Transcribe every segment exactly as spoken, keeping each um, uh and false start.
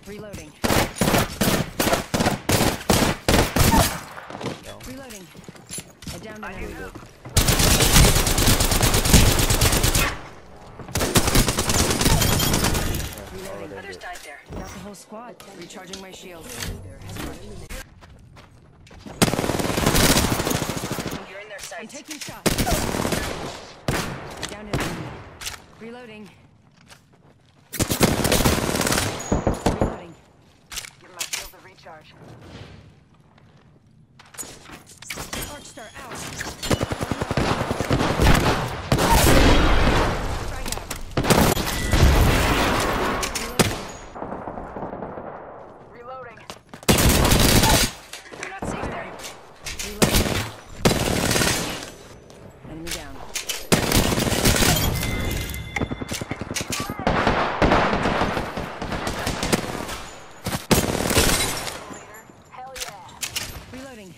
Reloading. No. Reloading. I downed I an need enemy. help. Reloading. Others died there. That's the whole squad. Recharging my shield. You're in their sights. I'm taking shots. Down an enemy. Reloading. Reloading. Give my shield a recharge. Arc star out. Reloading. You're not safe there. Reloading. Enemy down. Hell yeah. Reloading.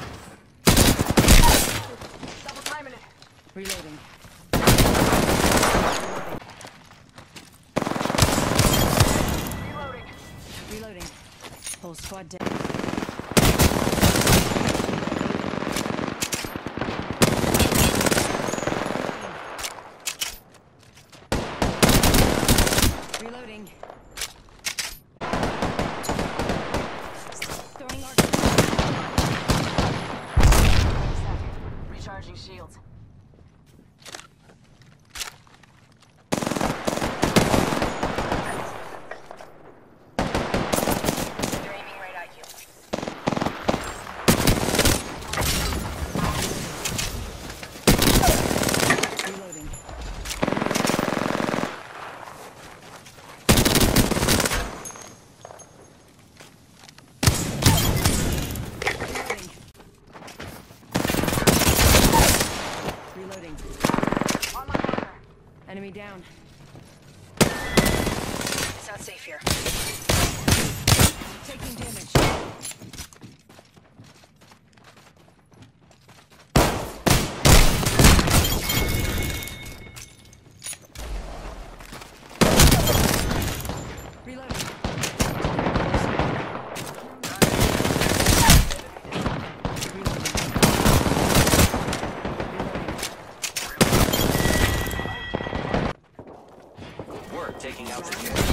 Double timing it. Reloading. Reloading. Reloading. Whole squad down. Reloading. Throwing arc. Recharging shields. They're aiming right at you. Reloading. Reloading. Reloading. On my marker. Enemy down. It's not safe here. Taking damage. Reloading. We're taking out the